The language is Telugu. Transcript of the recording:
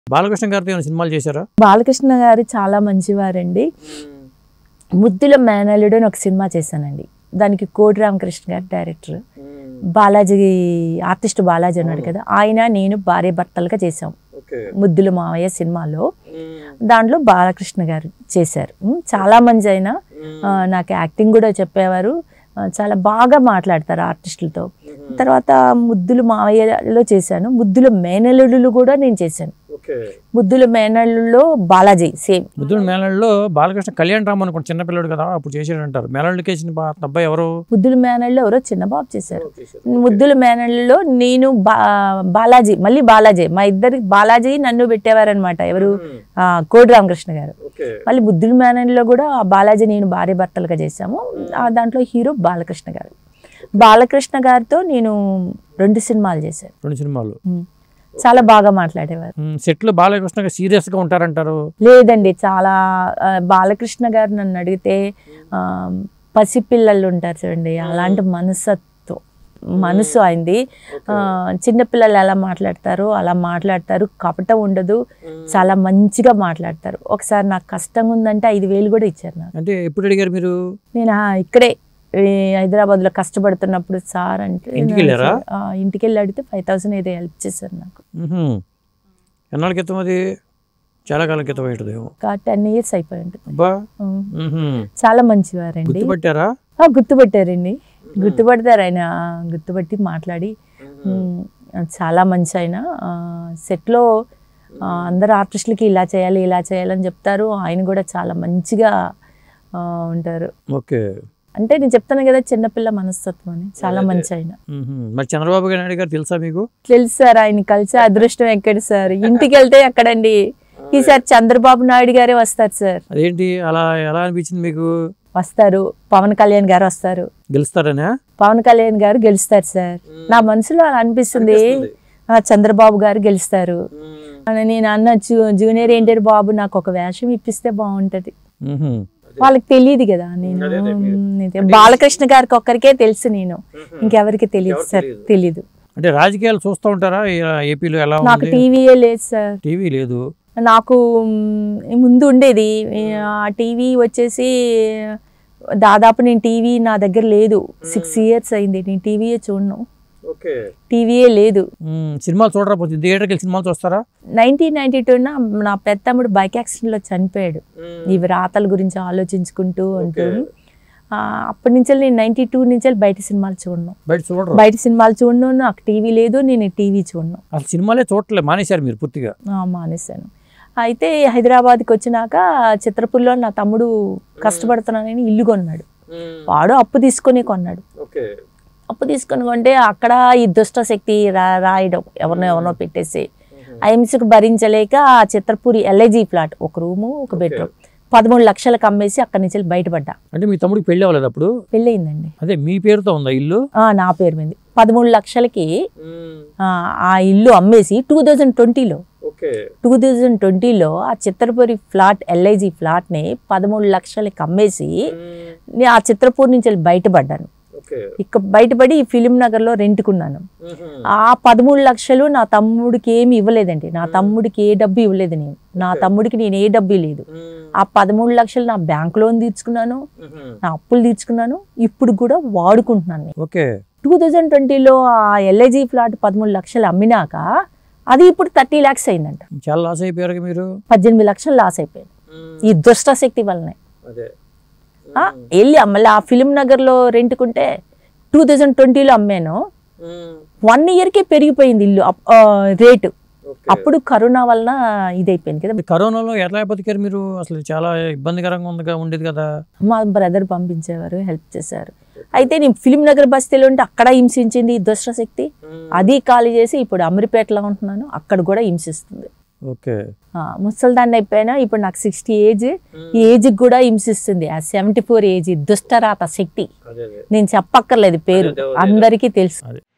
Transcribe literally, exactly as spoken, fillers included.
బాలకృష్ణ గారితో ఏమైనా సినిమాలు చేశారా? బాలకృష్ణ గారు చాలా మంచివారండి. ముద్దుల మేనల్లుడు అని ఒక సినిమా చేశానండి. దానికి కోటి రామకృష్ణ గారు డైరెక్టర్. బాలాజీ ఆర్టిస్ట్ బాలాజీ ఉన్నాడు కదా, ఆయన నేను భార్య భర్తలుగా చేసాం ముద్దుల మావయ్య సినిమాలో. దాంట్లో బాలకృష్ణ గారు చేశారు. చాలా మంచి అయినా నాకు యాక్టింగ్ కూడా చెప్పేవారు, చాలా బాగా మాట్లాడతారు ఆర్టిస్టులతో. తర్వాత ముద్దుల మావయ్యలో చేశాను, ముద్దుల మేనల్లుడు కూడా నేను చేశాను. ముద్దుల మేనల్లులో బాలాజీ సేమ్. ముద్దుల మేనల్లో బాలకృష్ణ కళ్యాణ్ రామ్ అనుకోండి, చిన్నపిల్లడు కదా అప్పుడు చేసాడు అంటారు. మేనల్లుకి వేసిన అబ్బాయి ఎవరు? ముద్దుల మేనల్లో ఎవరో చిన్న బాబు చేశారు. ముద్దుల మేనల్లో నేను బా బాలాజీ మళ్ళీ బాలాజీ మా ఇద్దరికి బాలాజీ నన్ను పెట్టేవారనమాట. ఎవరు? కోటి రామకృష్ణ గారు. మళ్ళీ ముద్దుల మేనల్లో కూడా బాలాజీ నేను భార్య భర్తలుగా చేశాము. దాంట్లో హీరో బాలకృష్ణ గారు. బాలకృష్ణ గారితో నేను రెండు సినిమాలు చేశాను. రెండు సినిమాలు చాలా బాగా మాట్లాడేవారు. సెట్ లో బాలకృష్ణ గారు సీరియస్ గా ఉంటారంటారు? లేదండి, చాలా బాలకృష్ణ గారు నన్ను అడిగితే పసిపిల్లలు ఉంటారు చూడండి, అలాంటి మనసత్వం మనసు అయింది. చిన్నపిల్లలు ఎలా మాట్లాడతారో అలా మాట్లాడతారు, కపటం ఉండదు, చాలా మంచిగా మాట్లాడతారు. ఒకసారి నాకు కష్టంగా ఉందంటే ఐదు వేలు కూడా ఇచ్చారు నాకు. అంటే ఎప్పుడు అడిగారు మీరు? నేను ఇక్కడే హైదరాబాద్ లో కష్టపడుతున్నప్పుడు సార్ అంటే ఇంటికి వెళ్ళి అడిగితే ఫైవ్ థౌసండ్ ఏదో హెల్ప్ చేశారు నాకు. ఎన్నాళ్ళ క్రితం? అది చాలా కాలం క్రితం ఉంటుంది, టెన్ ఇయర్స్ అయిపోయి ఉంటుంది. చాలా మంచివారండి. గుర్తుపట్టారా? గుర్తుపట్టారండి, గుర్తుపడతారు ఆయన. గుర్తుపట్టి మాట్లాడి చాలా మంచి ఆయన. సెట్లో అందరు ఆర్టిస్టులకి ఇలా చేయాలి ఇలా చేయాలని చెప్తారు, ఆయన కూడా చాలా మంచిగా ఉంటారు. ఓకే, అంటే నేను చెప్తాను కదా చిన్నపిల్ల మనస్తత్వం అని, చాలా మంచి ఆయన. మరి చంద్రబాబు నాయుడు గారు తెలుసా మీకు? తెలుసు సార్, ఆయన కలిసి అదృష్టం ఎక్కడి సార్, ఇంటికి వెళ్తే ఎక్కడండి. ఈసారి చంద్రబాబు నాయుడు గారే వస్తారు సార్. అదేంటి అలా ఎలా అనిపించింది మీకు? వస్తారు, పవన్ కళ్యాణ్ గారు వస్తారు. గెలుస్తారనే? పవన్ కళ్యాణ్ గారు గెలుస్తారు సార్. నా మనసులో అలా అనిపిస్తుంది, చంద్రబాబు గారు గెలుస్తారు. నేను అన్న జూనియర్ ఎన్టీఆర్ బాబు నాకు ఒక వేషం ఇప్పిస్తే బాగుంటది. వాళ్ళకి తెలియదు కదా, నేను బాలకృష్ణ గారికి ఒక్కరికే తెలుసు, నేను ఇంకెవరికి తెలియదు సార్. తెలీదు. అంటే రాజకీయాలు చూస్తూ ఉంటారా ఏపీలో? ఎలా? నాకు టీవీయే లేదు సార్. టీవీ లేదు నాకు. ముందు ఉండేది ఆ టీవీ వచ్చేసి దాదాపు నేను టీవీ నా దగ్గర లేదు, సిక్స్ ఇయర్స్ అయింది నేను టీవీయే చూడను. టీవీయే లేదు. సినిమాలు చూడరా? థియేటర్కి సినిమాలు చూస్తారా? నైన్టీన్ నైన్టీ టూ నా పెద్దమ్ముడు బైక్ యాక్సిడెంట్ లో చనిపోయాడు. ఇవి రాతల గురించి ఆలోచించుకుంటూ అంటూ అప్పటి నుంచి నేను నైన్టీ టూ నుంచి బయట సినిమాలు చూడను. బయట సినిమాలు చూడను, నాకు టీవీ లేదు, నేను టీవీ చూడను. అసలు సినిమాలే చూడలేదు, మానేశారు మీరు పూర్తిగా? మానేశాను. అయితే హైదరాబాద్కి వచ్చినాక చిత్రపూర్లో నా తమ్ముడు కష్టపడుతున్నానని ఇల్లు కొన్నాడు. వాడు అప్పు తీసుకొని కొన్నాడు. అప్పు తీసుకొని కొంటే అక్కడ ఈ దుష్ట శక్తి రా రాయడం ఎవరినో ఎవరినో పెట్టేసి అహింసకు భరించలేక ఆ చిత్రపూరి ఎల్ఐజీ ఫ్లాట్ ఒక రూము ఒక బెడ్రూమ్ పదమూడు లక్షలకు అమ్మేసి అక్కడి నుంచి బయటపడ్డా. అంటే మీ తమ్ముడికి పెళ్లి అవ్వలేదు అప్పుడు? పెళ్లి అయిందండి. అదే మీ పేరుతో ఉందా ఇల్లు? నా పేరు మీద పదమూడు లక్షలకి ఆ ఇల్లు అమ్మేసి టూ థౌజండ్ ట్వంటీలో టూ థౌజండ్ ట్వంటీలో ఆ చిత్రపూరి ఫ్లాట్ ఎల్ఐజీ ఫ్లాట్ ని పదమూడు లక్షలకి అమ్మేసి ఆ చిత్రపూర్ నుంచి బయటపడ్డాను. ఇక బయటపడి ఈ ఫిలిం నగర్ లో రెంట్కున్నాను. ఆ పదమూడు లక్షలు నా తమ్ముడికి ఏమి ఇవ్వలేదండి, నా తమ్ముడికి ఏ డబ్బు ఇవ్వలేదు నేను. నా తమ్ముడికి నేను ఏ డబ్బు లేదు. ఆ పదమూడు లక్షలు నా బ్యాంక్ లోన్ తీర్చుకున్నాను, నా అప్పులు తీర్చుకున్నాను, ఇప్పుడు కూడా వాడుకుంటున్నాను. టూ థౌజండ్ ట్వంటీలో ఆ ఎల్ఐజీ ఫ్లాట్ పదమూడు లక్షలు అమ్మినాక అది ఇప్పుడు థర్టీ లాక్స్ అయిందంట. చాలా లాస్ అయిపోయారు మీరు. పద్దెనిమిది లక్షలు లాస్ అయిపోయాను ఈ దుష్ట శక్తి వల్లనే. వెళ్ళి మళ్ళీ ఆ ఫిలిం నగర్ లో రెంట్కుంటే టూ థౌజండ్ ట్వంటీలో అమ్మాను. వన్ ఇయర్ కే పెరిగిపోయింది ఇల్లు రేటు. అప్పుడు కరోనా వలన ఇదైపోయింది కదా. కరోనాలో ఎట్లా బతికారు మీరు? అసలు చాలా ఇబ్బందికరంగా ఉంది ఉండేది కదా. మా బ్రదర్ పంపించేవారు, హెల్ప్ చేశారు. అయితే నేను ఫిలిం నగర్ బస్తీలో ఉంటే అక్కడ హింసించింది ఈ దుష్ట శక్తి. అది ఖాళీ చేసి ఇప్పుడు అమీర్పేటలో ఉంటున్నాను, అక్కడ కూడా హింసిస్తుంది. ముసల్దాన్ని అయిపోయినా ఇప్పుడు నాకు సిక్స్టీ ఏజ్, ఈ ఏజ్ కూడా హింసిస్తుంది. ఆ సెవెంటీ ఫోర్ ఏజ్ దుష్టరాత శక్తి. నేను చెప్పక్కర్లేదు, పేరు అందరికీ తెలుసు.